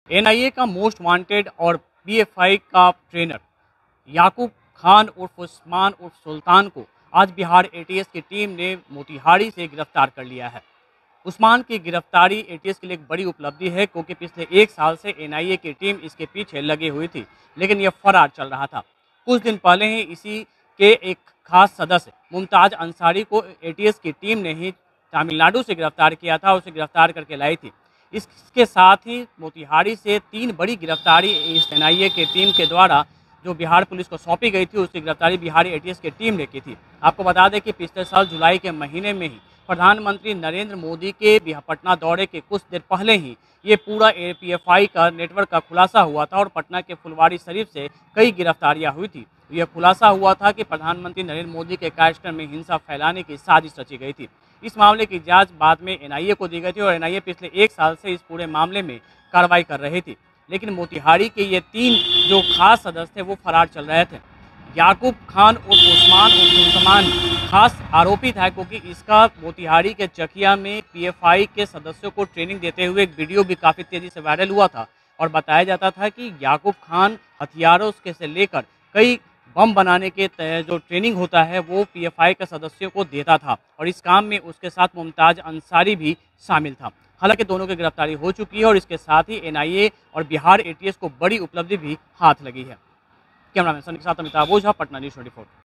NIA का most wanted और PFI का ट्रेनर याकूब खान उर्फ उस्मान उर्फ सुल्तान को आज बिहार एटीएस की टीम ने मोतिहारी से गिरफ्तार कर लिया है। उस्मान की गिरफ्तारी एटीएस के लिए एक बड़ी उपलब्धि है, क्योंकि पिछले एक साल से एनआईए की टीम इसके पीछे लगी हुई थी, लेकिन यह फरार चल रहा था। कुछ दिन पहले ही इसी के एक खास सदस्य मुमताज अंसारी को एटीएस की टीम ने ही तमिलनाडु से गिरफ्तार किया था, उसे गिरफ्तार करके लाई थी। इसके साथ ही मोतिहारी से 3 बड़ी गिरफ्तारी इस एनआईए की टीम के द्वारा जो बिहार पुलिस को सौंपी गई थी, उसकी गिरफ्तारी बिहारी एटीएस की टीम ने की थी। आपको बता दें कि पिछले साल जुलाई के महीने में ही प्रधानमंत्री नरेंद्र मोदी के पटना दौरे के कुछ देर पहले ही ये पूरा पीएफआई का नेटवर्क का खुलासा हुआ था और पटना के फुलवारी शरीफ से कई गिरफ्तारियां हुई थी। यह खुलासा हुआ था कि प्रधानमंत्री नरेंद्र मोदी के कार्यक्रम में हिंसा फैलाने की साजिश रची गई थी। इस मामले की जांच बाद में एनआईए को दी गई थी और एनआईए पिछले एक साल से इस पूरे मामले में कार्रवाई कर रही थी, लेकिन मोतिहारी के ये 3 जो खास सदस्य थे वो फरार चल रहे थे। याकूब खान उर्फ उस्मान उर्फ सुल्तान खास आरोपी था, क्योंकि इसका मोतिहारी के चकिया में पीएफआई के सदस्यों को ट्रेनिंग देते हुए एक वीडियो भी काफ़ी तेज़ी से वायरल हुआ था और बताया जाता था कि याकूब खान हथियारों के से लेकर कई बम बनाने के जो ट्रेनिंग होता है वो पीएफआई के सदस्यों को देता था और इस काम में उसके साथ मुमताज अंसारी भी शामिल था। हालांकि दोनों की गिरफ्तारी हो चुकी है और इसके साथ ही एनआईए और बिहार एटीएस को बड़ी उपलब्धि भी हाथ लगी है। कैमरामैन सनी के साथ अमिताभ ओझा, पटना न्यूज़ 24।